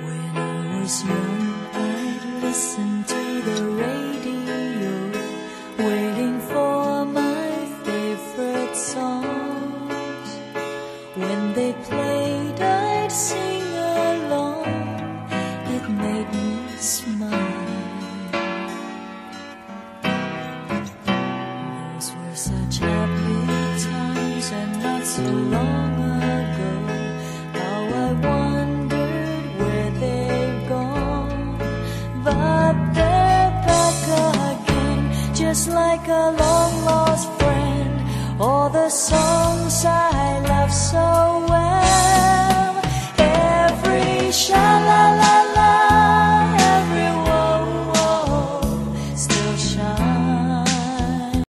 When I was young, I'd listen to the radio, waiting for my favorite songs. When they played, I'd sing along. It made me smile. Those were such happy times and not so long